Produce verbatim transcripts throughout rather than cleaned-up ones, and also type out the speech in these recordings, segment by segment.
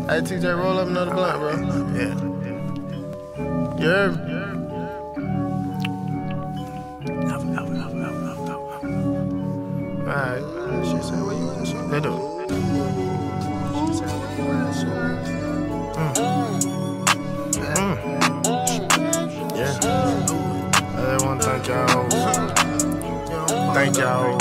Hey, T J, roll up another blunt, bro. Yeah. You heard me? Alright. She said, where you at, shit? They do. She said, where you at, shit? Mm. Mm. Yeah. I just want to thank y'all. Thank y'all.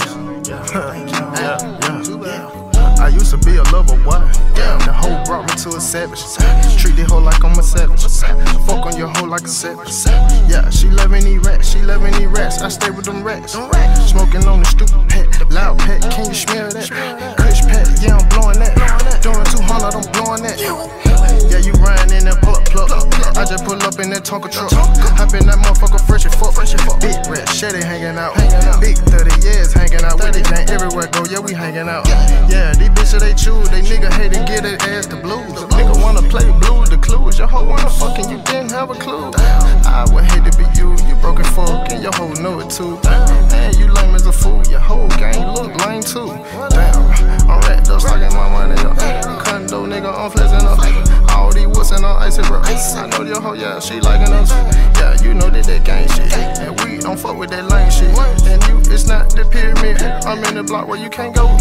Yeah. Yeah. Yeah. I used to be a lover, boy. Yeah. The hoe brought me to a savage. Treat the hoe like I'm a savage. Fuck on your hoe like a savage. Yeah, she loving these rats, she loving these rats. I stay with them rats. Smoking on the stupid pet, loud pet. Can you smell that? Kush pet, yeah, I'm blowing that. Doing two hundred, I'm blowing that. Yeah, you riding in that plug plug. I just pull up in that Tonka truck. Hop in that motherfucker fresh as fuck. Big rat, Shetty hanging out. Big thirty years hanging out. With the gang everywhere go, yeah, we hanging out. Yeah, these bitches they choose. They nigga hate to get their ass the blues. Nigga wanna play blues, the clues. Your hoe wanna fucking, you didn't have a clue. I would hate to be you. You broken fuck and your hoe know it too. Man, you lame as a fool. Your whole gang look lame too. Damn, I'm rat dust like my money up. Condo nigga, I'm flexing up. All these what's in on icy, bro. I know your hoe, yeah, she liking us. Yeah, you know that that gang shit. And we don't fuck with that lame shit. And you, it's not the pyramid. I'm in the block where you can't go in.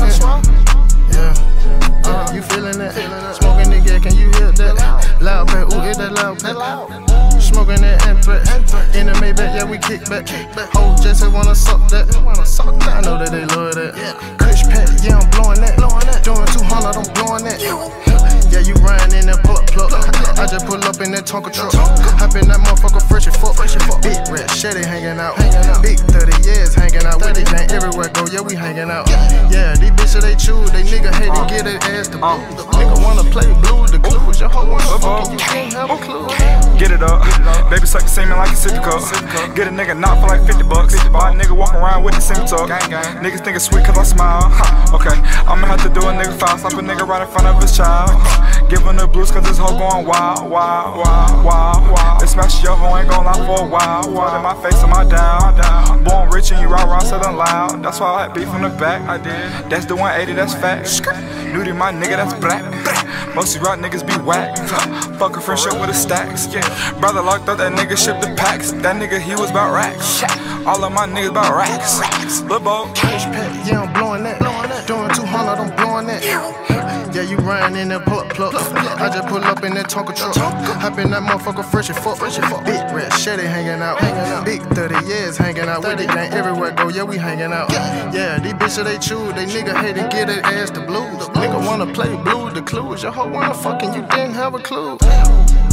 Yeah, uh, you feeling that? Smoking the gas, can you hear that? Loud pet, ooh, hit that loud pet. Smoking that anthrax. In the Maybach, yeah, we kick back. Whole Jesse wanna suck that. I know that they love that. Kush pet, yeah, I'm blowing that. Doing two hundred, I'm blowing that. Yeah, you riding in that plug plug. I just pull up in that Tonka truck. Hop in that motherfucker fresh as fuck. Big rat, Shetty hanging out. Big thirty years hanging out. With the gang everywhere go, yeah, we hanging out. Yeah, these bitches they choose. They nigga hate to get their ass the blues. Nigga wanna play blues, the clues. Your hoe wanna fuck, you can't have a clue. Get it up, baby suck the semen like a sippy cup. Get a nigga knocked for like fifty bucks. Buy a nigga walk around with the semi talk. Niggas think it's sweet cause I smile. Okay, I'ma have to do a nigga foul. Slap a nigga right in front of his child. Give him the blues cause this hoe going wild, wild, wild, wild, wild. They smash your hoe, ain't gon' lie for a while. Wild in my face and my down. Born rich and you rah rah said I'm loud. That's why I had beef from the back. I did. That's the one eighty, that's fat. Nudy my nigga, that's black. Most of y'all niggas be whack. Fuck a friendship with the stacks. Brother locked up, that nigga shipped the packs. That nigga, he was about racks. All of my niggas about racks. Lil' Bo. Kush pet, yeah, I'm blowing that. Doing two hundred, I'm blowing that. Yeah, you riding in that plug plug. I just pull up in that Tonka truck. Hop in that motherfucker fresh as fuck. Big rat, Shetty hanging out. Big thirty years hanging out. With the gang everywhere go, yeah, we hanging out. Yeah, these bitches they choose. They nigga hate to get their ass the blues. Nigga wanna play blues, the clues. Your hoe wanna fucking, you didn't have a clue.